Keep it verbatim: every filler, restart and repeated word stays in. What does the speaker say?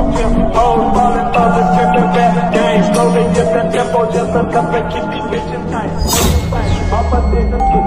Hoes falling for the tripping back game. Slowly get the tempo just enough to keep these bitches tight. Off a nigga.